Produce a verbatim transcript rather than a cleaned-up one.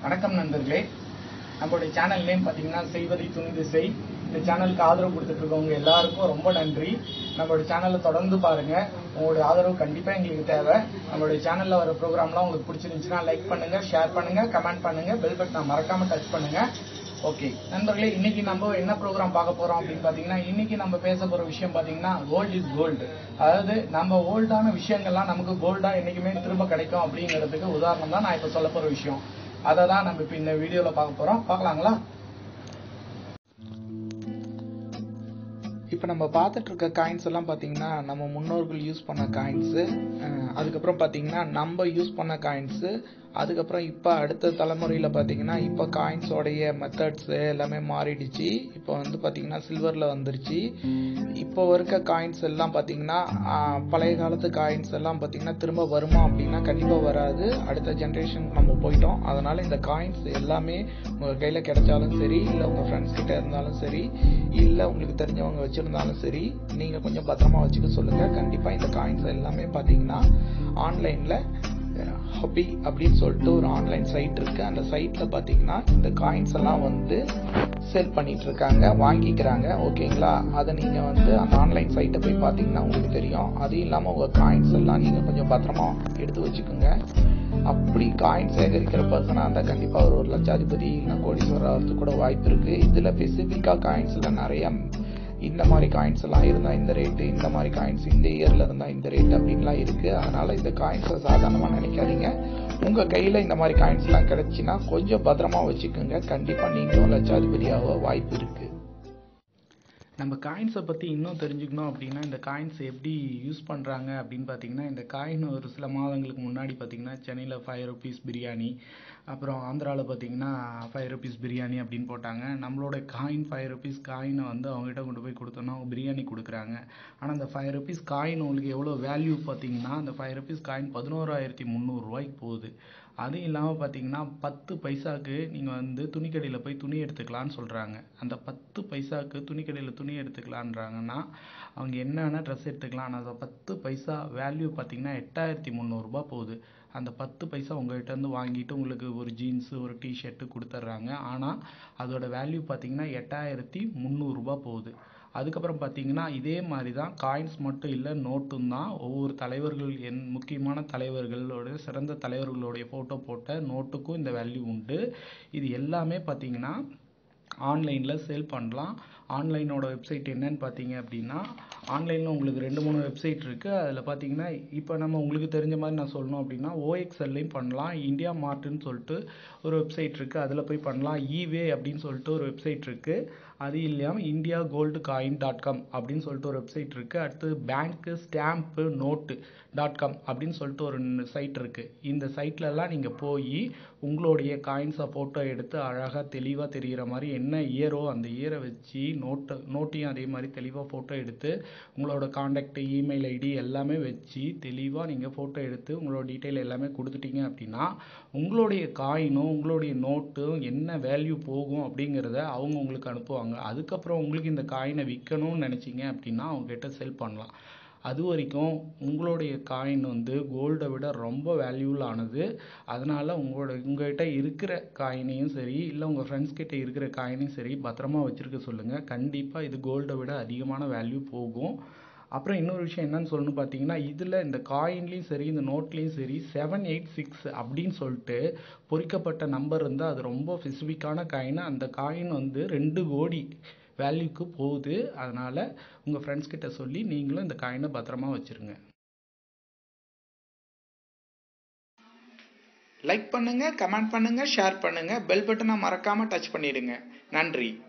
வணக்கம் நண்பர்களே, நம்மளுடைய சேனல் நேம் பார்த்தீங்கன்னா செய்வதை துணிந்து செய். இந்த சேனலுக்கு ஆதரவு கொடுத்துட்டு இருக்கவங்க எல்லாருக்கும் ரொம்ப நன்றி. நம்மளுடைய சேனலை தொடர்ந்து பாருங்க. உங்களுடைய ஆதரவு கண்டிப்பா எங்களுக்கு தேவை. நம்மளுடைய சேனல்ல வர ப்ரோக்ராம்லாம் உங்களுக்கு பிடிச்சிருந்துச்சுன்னா லைக் பண்ணுங்க, ஷேர் பண்ணுங்க, கமெண்ட் பண்ணுங்க, பெல் பட்டனை மறக்காம டச் பண்ணுங்க. ஓகே நண்பர்களே, இன்னைக்கு நம்ம என்ன ப்ரோக்ராம் பார்க்க போறோம் அப்படின்னு பாத்தீங்கன்னா, இன்னைக்கு நம்ம பேச போற விஷயம் பாத்தீங்கன்னா கோல்டு இஸ் கோல்டு. அதாவது நம்ம ஓல்டான விஷயங்கள்லாம் நமக்கு கோல்டா என்னைக்குமே திரும்ப கிடைக்கும் அப்படிங்கிறதுக்கு உதாரணம் தான் நான் இப்ப சொல்ல போற விஷயம். அதை தான் நம்ம இப்ப இந்த வீடியோல பார்க்க போறோம். பார்க்கலாங்களா? இப்போ நம்ம பார்த்துட்டு இருக்க காயின்ஸ் எல்லாம் பார்த்தீங்கன்னா நம்ம முன்னோர்கள் யூஸ் பண்ண காயின்ஸு, அதுக்கப்புறம் பார்த்தீங்கன்னா நம்ம யூஸ் பண்ண காயின்ஸு, அதுக்கப்புறம் இப்போ அடுத்த தலைமுறையில் பார்த்தீங்கன்னா இப்போ காயின்ஸோடைய மெத்தட்ஸு எல்லாமே மாறிடுச்சு. இப்போ வந்து பார்த்தீங்கன்னா சில்வரில் வந்துருச்சு. இப்போ இருக்க காயின்ஸ் எல்லாம் பார்த்தீங்கன்னா பழைய காலத்து காயின்ஸ் எல்லாம் பார்த்தீங்கன்னா திரும்ப வருமா அப்படின்னா கண்டிப்பாக வராது. அடுத்த ஜென்ரேஷனுக்கு நம்ம போயிட்டோம். அதனால் இந்த காயின்ஸ் எல்லாமே உங்கள் கையில் கிடைச்சாலும் சரி, இல்லை உங்கள் ஃப்ரெண்ட்ஸ் கிட்ட இருந்தாலும் சரி, இல்லை உங்களுக்கு தெரிஞ்சவங்க வச்சுருந்தாலும் சரி, நீங்கள் கொஞ்சம் பத்திரமா வச்சுக்க சொல்லுங்கள். கண்டிப்பாக இந்த காயின்ஸ் எல்லாமே பார்த்தீங்கன்னா ஆன்லைனில் ஹாபி அப்படின்னு சொல்லிட்டு ஒரு ஆன்லைன் சைட் இருக்குது. அந்த சைட்டில் பார்த்தீங்கன்னா இந்த காயின்ஸ் எல்லாம் வந்து சேல் பண்ணிட்டு இருக்காங்க, வாங்கிக்கிறாங்க. ஓகேங்களா? அதை நீங்கள் வந்து அந்த ஆன்லைன் சைட்டை போய் பார்த்தீங்கன்னா உங்களுக்கு தெரியும். அது இல்லாமல் உங்கள் காயின்ஸ் எல்லாம் நீங்கள் கொஞ்சம் பத்திரமா எடுத்து வச்சுக்கோங்க. அப்படி காயின் சேகரிக்கிற பர்சனாக இருந்தால் கண்டிப்பாக ஒரு ஒரு லட்சாதிபதி இல்லை கோடீஸ்வரர் ஆகிறதுக்கு கூட வாய்ப்பு இருக்குது. இதில் ஸ்பெசிஃபிக்காக காயின்ஸில் நிறைய இந்த மாதிரி காயின்ஸ் எல்லாம் இருந்தால் இந்த ரேட்டு, இந்த மாதிரி காயின்ஸ் இந்த இயரில் இருந்தால் இந்த ரேட் அப்படின்லாம் இருக்குது. அதனால் இந்த காயின்ஸை சாதாரணமாக நினைக்காதீங்க. உங்கள் கையில் இந்த மாதிரி காயின்ஸ்லாம் கிடச்சின்னா கொஞ்சம் பத்திரமா வச்சுக்கோங்க. கண்டிப்பாக நீங்களும் லட்சாதிபதியாக வாய்ப்பு இருக்குது. நம்ம காயின்ஸை பற்றி இன்னும் தெரிஞ்சுக்கணும் அப்படின்னா இந்த காயின்ஸ் எப்படி யூஸ் பண்ணுறாங்க அப்படின்னு பார்த்தீங்கன்னா, இந்த காயின் ஒரு சில மாதங்களுக்கு முன்னாடி பார்த்தீங்கன்னா சென்னையில் ஃபைவ் ருபீஸ் பிரியாணி, அப்புறம் ஆந்திராவில் பார்த்தீங்கன்னா ஃபைவ் ருபீஸ் பிரியாணி அப்படின்னு போட்டாங்க. நம்மளோட காயின் ஃபைவ் ருபீஸ் காயினை வந்து அவங்ககிட்ட கொண்டு போய் கொடுத்தோன்னா அவங்க பிரியாணி கொடுக்குறாங்க. ஆனால் அந்த ஃபைவ் ருபீஸ் காயின் உங்களுக்கு எவ்வளோ வேல்யூ பார்த்தீங்கன்னா, அந்த ஃபைவ் ருபீஸ் காயின் பதினோராயிரத்தி முந்நூறுரூவாய்க்கு போகுது. அது இல்லாமல் பார்த்தீங்கன்னா பத்து பைசாவுக்கு நீங்கள் வந்து துணிக்கடையில் போய் துணி எடுத்துக்கலான்னு சொல்கிறாங்க. அந்த பத்து பைசாவுக்கு துணிக்கடையில் துணி எடுத்துக்கலான்றாங்கன்னா அவங்க என்னென்ன ட்ரெஸ் எடுத்துக்கலாம். ஆனால் அந்த பத்து பைசா வேல்யூ பார்த்தீங்கன்னா எட்டாயிரத்தி முந்நூறுரூபா போகுது. அந்த பத்து பைசா உங்கள்கிட்ட இருந்து வாங்கிட்டு உங்களுக்கு ஒரு ஜீன்ஸு ஒரு டிஷர்ட்டு கொடுத்துட்றாங்க. ஆனால் அதோட வேல்யூ பார்த்தீங்கன்னா எட்டாயிரத்தி முந்நூறுரூபா போகுது. அதுக்கப்புறம் பார்த்தீங்கன்னா இதே மாதிரி தான் காயின்ஸ் மட்டும் இல்லை, நோட்டும் தான். ஒவ்வொரு தலைவர்கள் என் முக்கியமான தலைவர்களோட சிறந்த தலைவர்களுடைய ஃபோட்டோ போட்ட நோட்டுக்கும் இந்த வேல்யூ உண்டு. இது எல்லாமே பார்த்தீங்கன்னா ஆன்லைனில் சேல் பண்ணலாம். ஆன்லைனோட வெப்சைட் என்னன்னு பார்த்தீங்க அப்படின்னா, ஆன்லைனில் உங்களுக்கு ரெண்டு மூணு வெப்சைட் இருக்குது. அதில் பார்த்தீங்கன்னா இப்போ நம்ம உங்களுக்கு தெரிஞ்ச மாதிரி நான் சொல்லணும் அப்படின்னா ஓஎக்ஸ்எல்லையும் பண்ணலாம். இந்தியா மார்ட்னு சொல்லிட்டு ஒரு வெப்சைட் இருக்குது, அதில் போய் பண்ணலாம். ஈவே அப்படின்னு சொல்லிட்டு ஒரு வெப்சைட் இருக்குது. அது இல்லாமல் India gold coin dot com அப்படின்னு சொல்லிட்டு ஒரு வெப்சைட் இருக்குது. அடுத்து bank stamp note dot com அப்படின்னு சொல்லிட்டு ஒரு சைட் இருக்குது. இந்த சைட்லலாம் நீங்கள் போய் உங்களுடைய காயின்ஸை ஃபோட்டோ எடுத்து அழகாக தெளிவாக தெரிகிற மாதிரி என்ன இயரோ அந்த இயரை வச்சு நோட்டை நோட்டையும் அதே மாதிரி தெளிவாக ஃபோட்டோ எடுத்து உங்களோட காண்டாக்ட் இமெயில் ஐடி எல்லாமே வச்சு தெளிவாக நீங்கள் ஃபோட்டோ எடுத்து உங்களோட டீட்டெயில் எல்லாமே கொடுத்துட்டீங்க அப்படின்னா உங்களுடைய காயினும் உங்களுடைய நோட்டும் என்ன வேல்யூ போகும் அப்படிங்கிறத அவங்க உங்களுக்கு அனுப்புவாங்க. அதுக்கப்புறம் உங்களுக்கு இந்த காயினை விற்கணும்னு நினச்சிங்க அப்படின்னா அவங்ககிட்ட செல் பண்ணலாம். அது வரைக்கும் உங்களுடைய காயின் வந்து கோல்டை விட ரொம்ப வேல்யூலானது. அதனால் உங்களோட உங்கள்கிட்ட இருக்கிற காயினையும் சரி, இல்லை உங்கள் ஃப்ரெண்ட்ஸ் கிட்ட இருக்கிற காயினையும் சரி பத்திரமா வச்சுருக்க சொல்லுங்கள். கண்டிப்பாக இது கோல்டை விட அதிகமான வேல்யூ போகும். அப்புறம் இன்னொரு விஷயம் என்னன்னு சொல்லணும் பார்த்தீங்கன்னா, இதில் இந்த காயின்லேயும் சரி இந்த நோட்லேயும் சரி செவன் எயிட் சிக்ஸ் அப்படின்னு சொல்லிட்டு பொறிக்கப்பட்ட நம்பர் இருந்தால் அது ரொம்ப ஸ்பெசிஃபிக்கான காயின். அந்த காயின் வந்து ரெண்டு கோடி வேல்யூக்கு போகுது. அதனால் உங்கள் ஃப்ரெண்ட்ஸ் கிட்ட சொல்லி நீங்களும் இந்த காயினை பத்திரமா வச்சுருங்க. லைக் பண்ணுங்கள், கமெண்ட் பண்ணுங்கள், ஷேர் பண்ணுங்கள், பெல் பட்டனை மறக்காமல் டச் பண்ணிடுங்க. நன்றி.